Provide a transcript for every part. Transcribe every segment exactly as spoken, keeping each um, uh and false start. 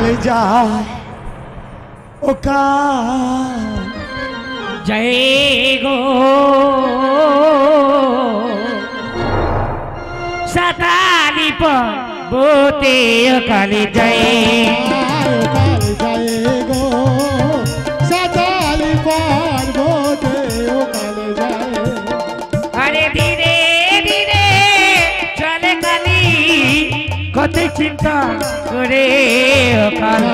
কালে যায় ও কাল जय गो सताली बोते काली जय जय गो सताली बोते काले जय अरे धीरे धीरे चले काली कत चिंता करे काली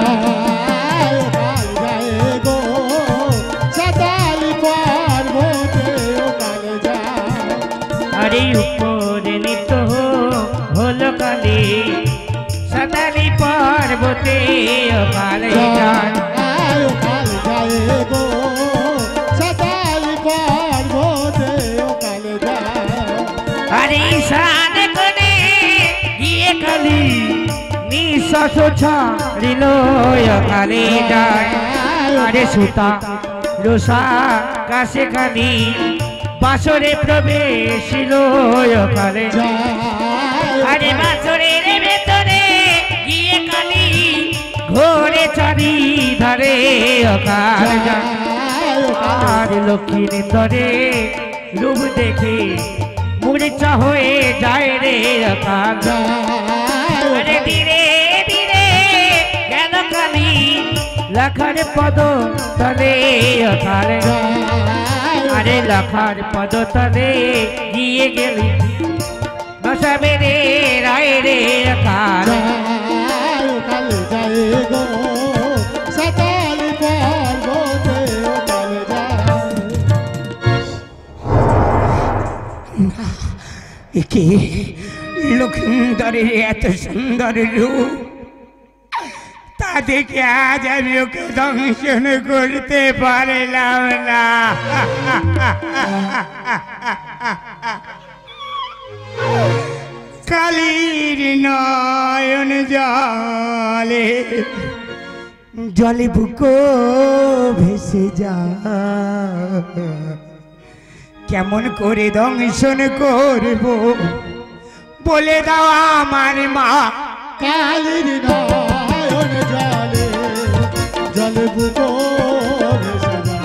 अरे ऊपर नितो होलो काली सताली पर्वते काले जान आयो काले जाए गो सताली पर्वते काले जान अरे ईशान कोने ये काली निश्वास छाड़िलो काले जान अरे सुता रोसा कासे काली बासरे प्रवेश काले अरे बासरे भेतरे गিয়ে काली घोरे चारी धारे আর লক্ষ্মীর তরে রূপ দেখে মূর্ছা হয়ে যায় রে আরে ধীরে ধীরে গেল কালী লাখার পদ তলে কালে अरे लखार पद तले गিয়ে গেলি नशा मेरे राय रे काल काले जाए गो सताली पर्वते काले जाए के लखिंदरेर एत सुंदर रूप দেখে আজ আমি ওকে দংশন করতে পারলাম না কালীর নয়ন জলে জলে বুকো ভেসে যা কেমন করে দংশন করব বলে দাও আমার মা কালীর নয়ন জলে জলে বুকো ভেসে যা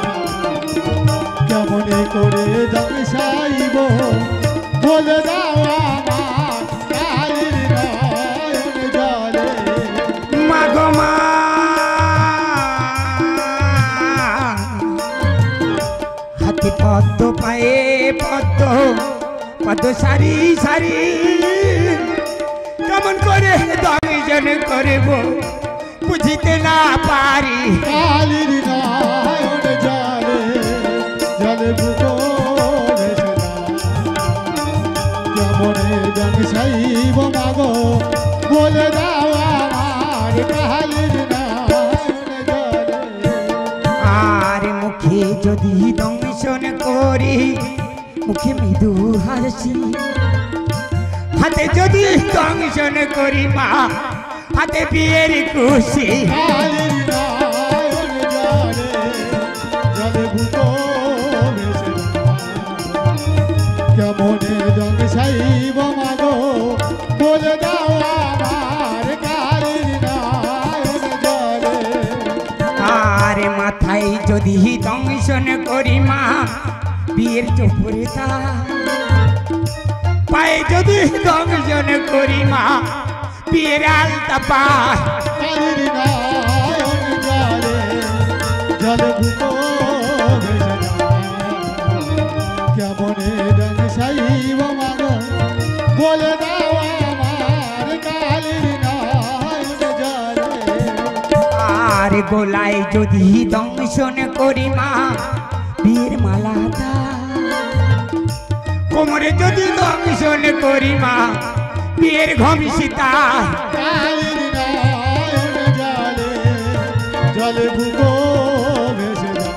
কেমন করে দংশাইব বলে দাও আমার কালীর নয়ন জলে মা গো মা হাতে পদ্ম পায়ে পদ্ম পদ্ম সারি সারি কেমন করে দংশন করব বুঝিতে না পারি কালীর নয়ন জলে জলে বুকো ভেসে যা কেমনে দংশাইব মাগো বলে দাও আমার কালীর নয়ন জলে আর মুখে যদি দংশন করি মুখে মৃদু হাসি হাতে যদি দংশন করি মা হাতে বিয়ের খুশি কালীর নয়ন জলে জলে বুকো ভেসে কেমনে দংশাইব মাগো বলে দাও আমার কালীর নয়ন জলে আর মাথায় যদি দংশন করি মা বিয়ের চোপড়েতা পায়ে যদি দংশন করি মা বিয়ের আলতা পা কালীর নয়ন জলে জলে বুকো ভেসে যা কেমনে দংশাইব মাগো বলে দাও আমার কালীর নয়ন জলে আর গোলায় যদি দংশন করি মা বিয়ের মালাটা কোমরে যদি দংশন করি মা বিয়ের ঘমিসিতা কালীর নয়ন জলে জলে বুকো ভেসে যা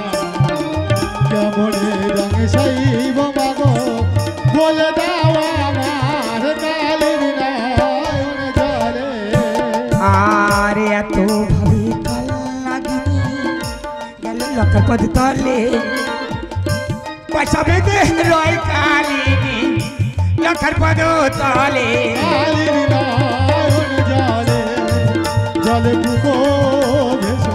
কেমনে দংশাইব মাগো বলে দাও আমার কালীর নয়ন জলে আর এত ভাবে কাল লাগিনি গেল লক্ষপদ তলে পয়সা বেঁধে রয় কালিনী লক্ষর পদ তলে কালীর নয়ন জলে জলে ডুবো ভেসে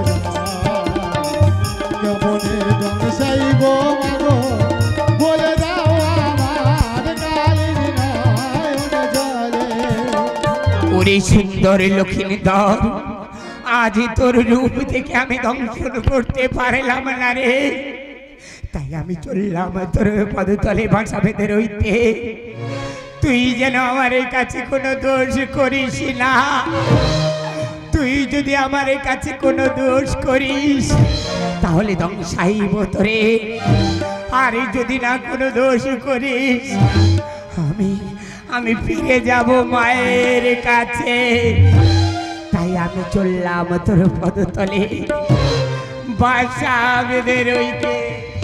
কেমনে দংশাই গো মাগো বলে দাও আমার কালির নয়ন জলে। ওরে সুন্দর লক্ষ্মী দর, আজ তোর রূপ থেকে আমি দংশন করতে পারলাম না রে, তাই আমি চললাম তোর পদতলে বাসা বেঁধে রইতে। তুই যেন আমার কাছে কোনো দোষ করিস না, তুই যদি আমার কাছে কোনো দোষ করিস তাহলে ধ্বংসাইব তোরে, আর যদি না কোনো দোষ করিস আমি আমি ফিরে যাব মায়ের কাছে। তাই আমি চললাম তোর পদতলে বাসা বেঁধে রইতে।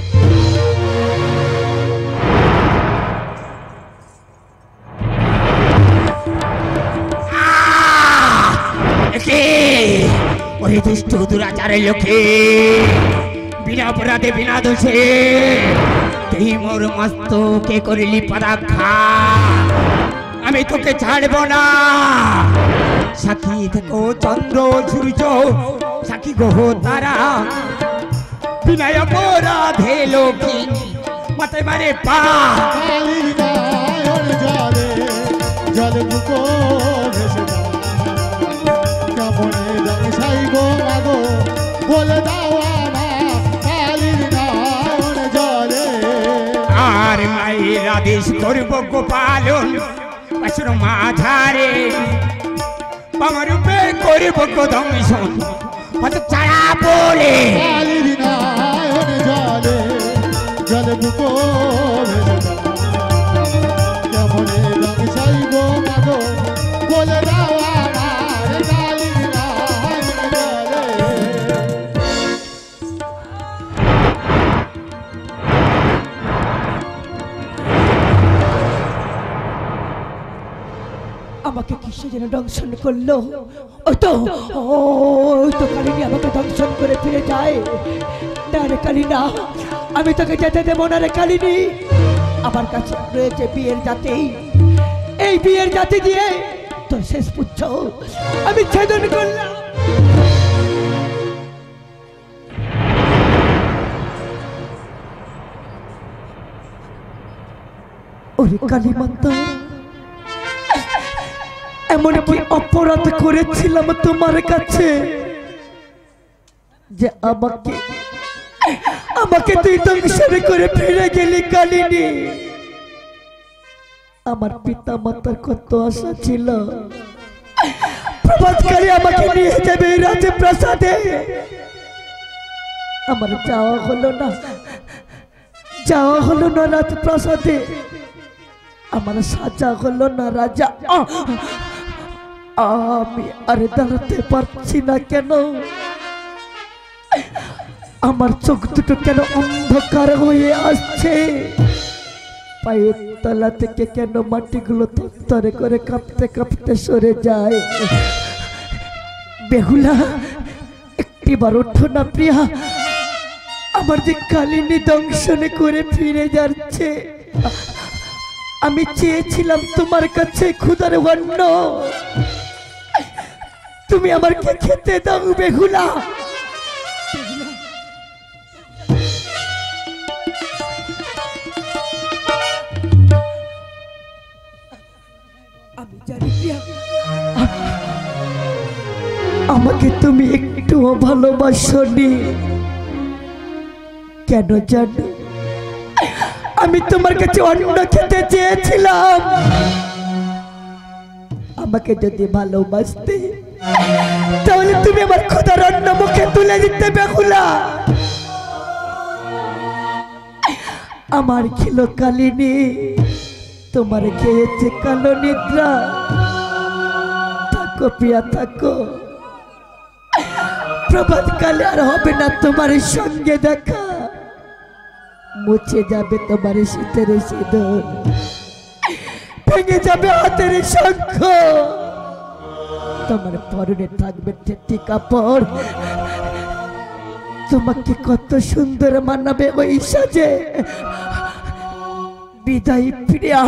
ওরে দুষ্ট দুরাচারের লোকে, বিনা অপরাধে বিনা দোষে তুই মোর মস্তকে করলি পদাক্ষা, আমি তোকে ছাড়ব না। সাক্ষী থেকো চন্দ্র সূর্য, সাক্ষী গ্রহ তারা, বিনা অপরাধে লোকে মাথায় মারে পা। কালির নয়ন জলে জলে ডুবো ভেসে কেমনে দংশাই গো মাগো বলে দাও আমার কালির নয়ন জলে। আর মায়ের আদেশ করব গোপালন আসুর মাঝারে, বামরূপে করব গো দংশন হত ছাড়া বলে। কালির নয়ন জলে জলে ডুবো ভেসে কেমনে দংশাই গো মাগো বলে দাও আমার কালির নয়ন জলে। আমাকে কিসে যেন দংশন করলো, ওই তো ওই তো কালিনী আমাকে দংশন করে ফিরে যায়। না রে কালিনা, আমি তোকে যেতে দেবো না রে কালিনী। আমার কাছে রয়েছে বিয়ের জাতি, এই বিয়ের জাতি দিয়ে তোর শেষ পুচ্ছ আমি ছেদন করলাম। ওরে কালী মাতা, এমন কি অপরাধ করেছিলাম তোমার কাছে যে আমাকে আমাকে তুই ধ্বংসন করে ফিরে গেলি কালিনী? আমার পিতা মাতার কত আশা ছিল প্রভাতকালে আমাকে নিয়ে যাবে এই রাজপ্রাসাদে, আমার যাওয়া হলো না, যাওয়া হলো না রাজপ্রাসাদে, আমার সাজা হলো না রাজা। আমি আর দাঁড়াতে পারছি না কেন? আমার চোখ দুটো কেন অন্ধকার হয়ে আসছে? পায়ের তলা থেকে কেন মাটিগুলো থরথরে করে কাঁপতে কাঁপতে সরে যায়? বেহুলা, একটিবার ওঠো না প্রিয়া, আমার যে কালিনী দংশনে করে ফিরে যাচ্ছে। আমি চেয়েছিলাম তোমার কাছে ক্ষুধার অন্ন, তুমি আমাকে খেতে দাও বেহুলা। আমি জানি প্রিয়া, আমাকে তুমি একটুও ভালোবাসোনি। কেন জানো? আমি তোমার কাছে অন্ন খেতে চেয়েছিলাম। আমাকে যদি ভালোবাসতে তাহলে তুমি আমার ক্ষুধার অন্ন মুখে তুলে দিতে বেহুলা। আমার খেলো কালিনী, তোমার খেয়েছে কালো নিদ্রা। থাকো প্রিয়া থাকো, প্রভাত কালে আর হবে না তোমার সঙ্গে দেখা। মুছে যাবে তোমার শীতের সিঁদুর, ভেঙে যাবে হাতের শঙ্খ, তোমার পরনে থাকবে ঠেটি কাপড়। তোমাকে কত সুন্দর মানাবে ওই সাজে। বিদায় প্রিয়া,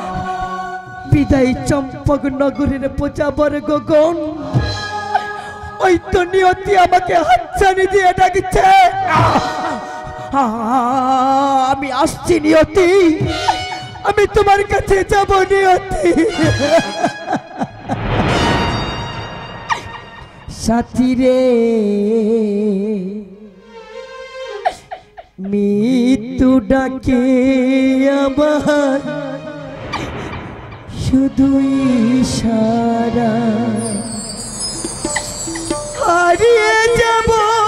বিদায় চম্পক নগরের প্রজাবর গগন। ওই তো নিয়তি আমাকে হাতছানি দিয়ে ডাকছে। আমি আসছি নিয়তি, আমি তোমার কাছে যাব নিয়তি। সাথী রে মৃত্যু ডাকে আমার শুধু ইশারা, হারিয়ে যাব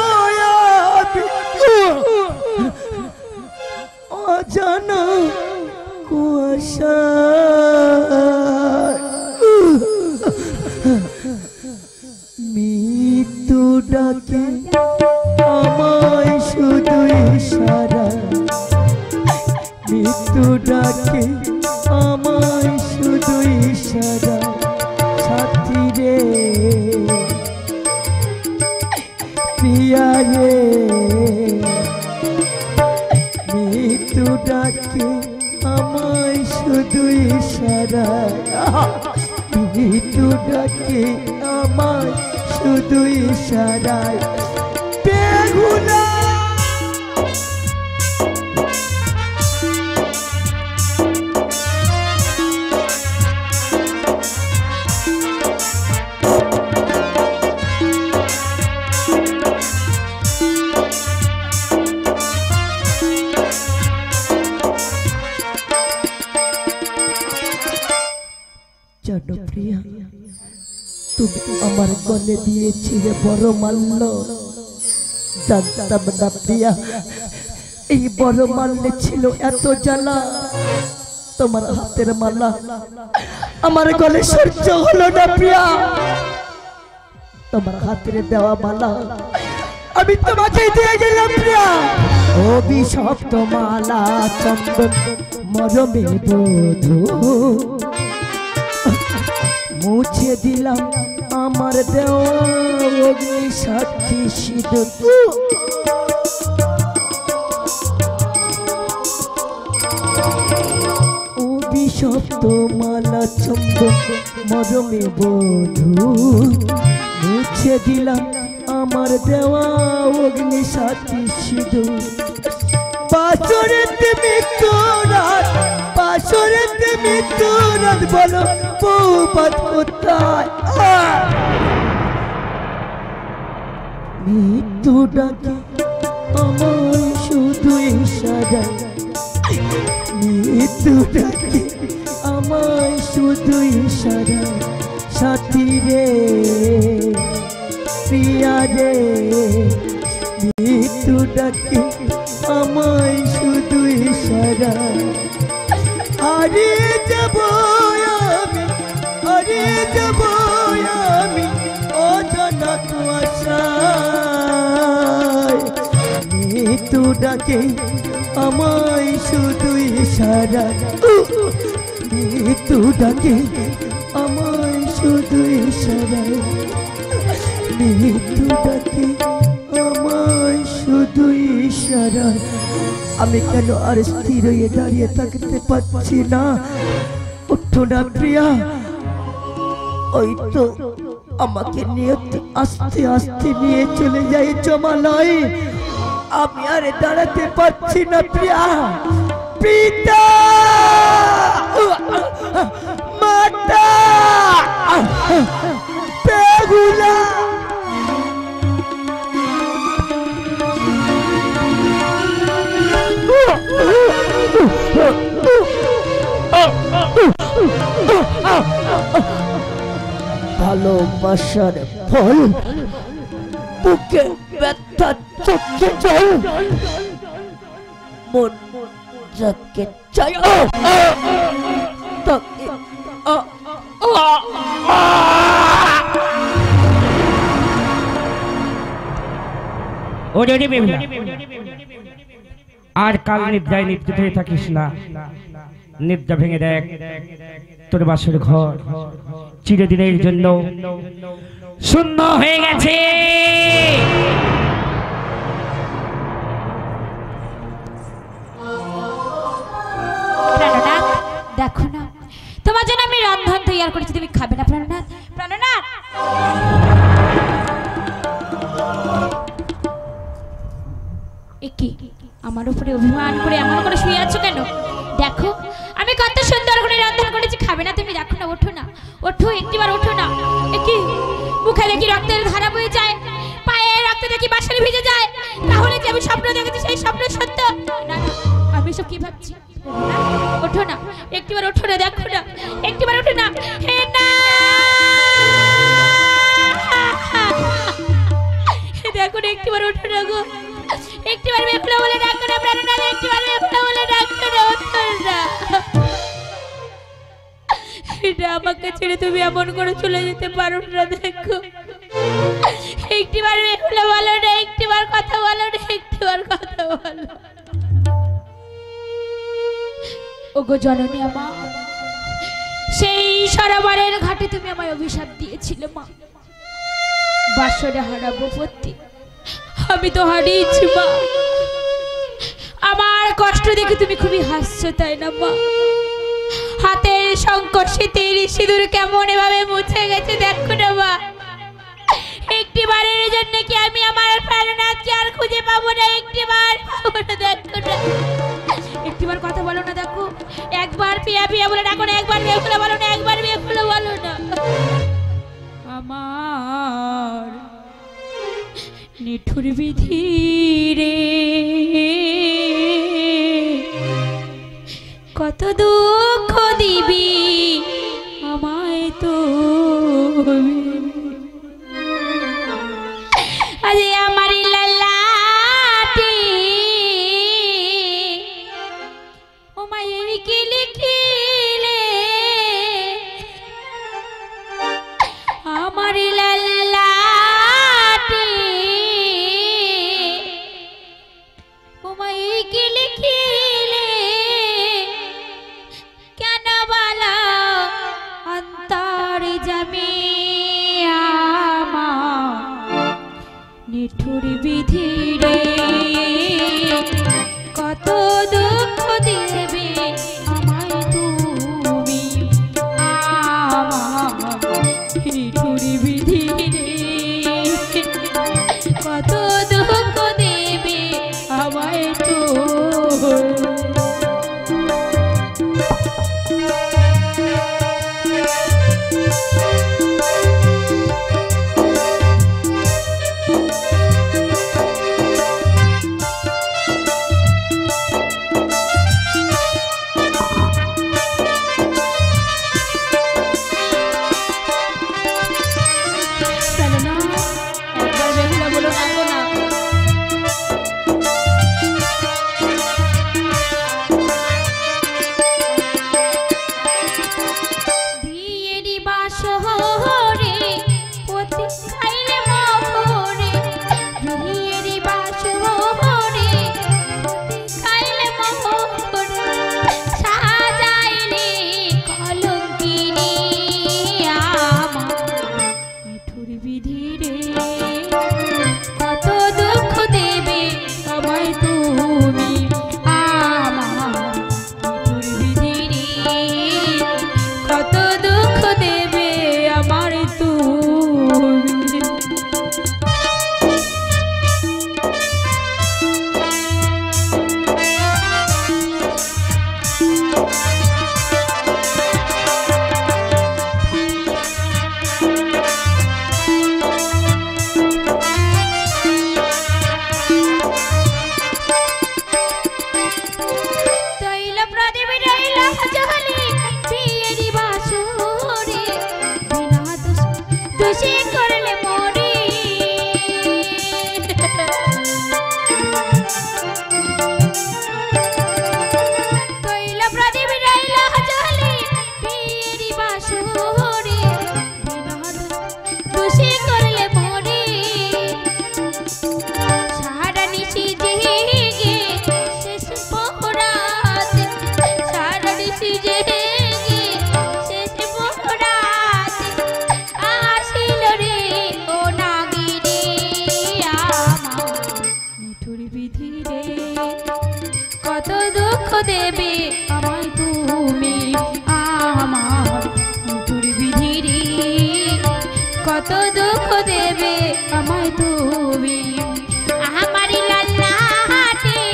অজানা কুয়াশা। মৃত্যু ডাকে আমায় শুধু ইশারা, মৃত্যু ডাকে আমায় শুধু ইশারা। সাথী রে প্রিয়া রে মৃত্যু ডাকে আমায় শুধু ইশারা, মৃত্যু ডাকে আমায় শুধু ইশারায়। বেহুলা জনপ্রিয়া, তুমি আমার গলে দিয়েছিলে বড় মাল্য, জানতাম না প্রিয়া এই বড় মাল্যে ছিল এত জ্বালা। তোমার হাতের মালা আমার গলে সহ্য হলো না প্রিয়া, তোমার হাতের দেওয়া মালা আমি তোমাকে দিয়ে গেলাম প্রিয়া। অভিশপ্ত মালা চন্দন মরমে বধূ, মুছে দিলাম আমার দেওয়া অগ্নি সাক্ষী সিঁদুর। অভিশপ্ত মালা চন্দন মরমে বধূ, মুছে দিলাম আমার দেওয়া অগ্নি সাক্ষী সিঁদুর। পাশরেতে মৃত্যু রাত, পাশরেতে মৃত্যু রাত, বলো বৌবাদ কোথায়? মৃত্যু ডাকে আমায় শুধু ইশারা, মৃত্যু ডাকে আমায় শুধু ইশারা। সাথী রে প্রিয়া রে মৃত্যু ডাকে আমায় শুধু ইশারা। হারিয়ে যাব আমি, হারিয়ে যাব আমি অজানা কুয়াশায়। মৃত্যু ডাকে আমায় শুধু ইশারা, মৃত্যু ডাকে আমায় শুধু ইশারা, মৃত্যু ডাকে আমায় শুধু ইশারা। আমি কেন আর স্থির হয়ে দাঁড়িয়ে থাকতে পারছি না? উঠো না প্রিয়া, ওই তো আমাকে নিয়ে আস্তে আস্তে নিয়ে চলে যাই জমালয়। আমি আর দাঁড়াতে পারছি না প্রিয়া। পিতা মাতা বেহুলা ভালোবাসার ফল বুকে ব্যথা চোখে জল মন যাকে চাই তাকে আর কাল নিদ্রায় নিদ্রিত হয়ে থাকিস না। নিদ্রা ভেঙে দেখ, তোর বাসর ঘর চিরদিনের জন্য শূন্য হয়ে গেছে। দেখো না, তোমার জন্য আমি রন্ধন তৈরি করেছি, তুমি খাবে না প্রাণনাথ? প্রাণনাথ কি আমার উপরে অভিমান করে এমন করে শুয়ে আছো কেন? দেখো আমি কত সুন্দর করে রান্না করেছি, খাবে না তুমি? দেখো না, ওঠো না, ওঠো, একটিবার ওঠো না। কি মুখে দেখি রক্তের ধারা বয়ে যায়, পায়ে রক্ত দেখি বাসারে ভিজে যায়, তাহলে যে আমি স্বপ্ন দেখেছি সেই স্বপ্ন সত্য? না না, আমি সব কি ভাবছি? ওঠো না, একটিবার ওঠো না, দেখো না, একটিবার ওঠো না। হে না, দেখো না, একটিবার ওঠো না গো, একটিবার মেঘলা বলে ডাকো না, প্রাণনাথ একটিবার মেঘলা বলে ডাকো না, ওঠো না। এটা আমাকে ছেড়ে তুমি এমন করে চলে যেতে পারো না, দেখো একটিবার মেঘলা বলো না, একটিবার কথা বলো না, একটিবার কথা বলো। ওগো জননী আমার, সেই সরোবরের ঘাটে তুমি আমায় অভিশাপ দিয়েছিলে মা, বাসরে হারাবো পতি, আমি তো হারিয়েছি মা। আমার কষ্ট দেখে তুমি খুবই হাসছো তাই না মা? হাতের শঙ্কর শীতের সিঁদুর কেমন এভাবে মুছে গেছে দেখো না মা। একটি বারের জন্য কি আমি আমার প্রাণনাথকে আর খুঁজে পাবো না? একটি বার পাবো না, দেখো না, একটিবার কথা বলো না, দেখো একবার পিয়া পিয়া বলে ডাকো না, একবার বিয়ে খুলে বলো না, একবার বিয়ে খুলে বলো না। আমার নিঠুর বিধি রে, কত দুঃখ দিবি আমায় তো, আজ আমার লালাটি ও মায়ের কি লিখিলে, আমার লালাটি ও মায়ের কি লিখিলে, কেন বলো অন্তর জমি আমার নিঠুর বিধি রে, কত দুঃখ দেবে আমায় তুমি, আমার নিঠুর বিধি রে, কত দুঃখ দেবে আমায় তুমি। কত দুঃখ দেবে আমায় তুমি আমারি লালাটি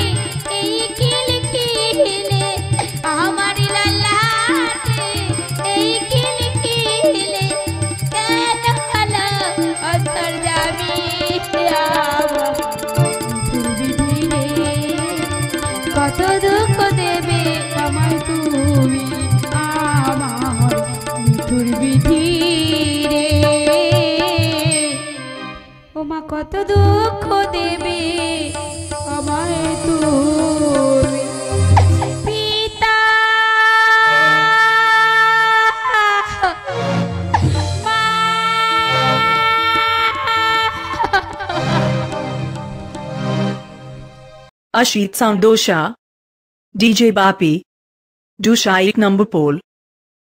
কত দুঃখ দেবে আমায় তুমি পিতা Ashit Sound Dosha, D J Bapi, Dusha ek number pole.